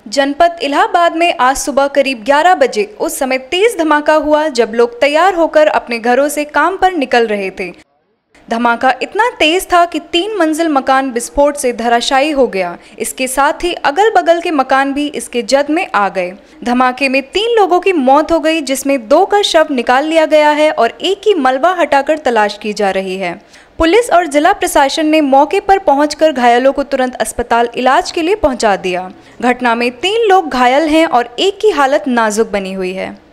जनपद इलाहाबाद में आज सुबह करीब 11 बजे उस समय तेज धमाका हुआ जब लोग तैयार होकर अपने घरों से काम पर निकल रहे थे। धमाका इतना तेज था कि 3 मंजिल मकान विस्फोट से धराशायी हो गया। इसके साथ ही अगल बगल के मकान भी इसके जद में आ गए। धमाके में 3 लोगों की मौत हो गई, जिसमें 2 का शव निकाल लिया गया है और एक की मलबा हटाकर तलाश की जा रही है। पुलिस और जिला प्रशासन ने मौके पर पहुंचकर घायलों को तुरंत अस्पताल इलाज के लिए पहुंचा दिया। घटना में 3 लोग घायल हैं और एक की हालत नाजुक बनी हुई है।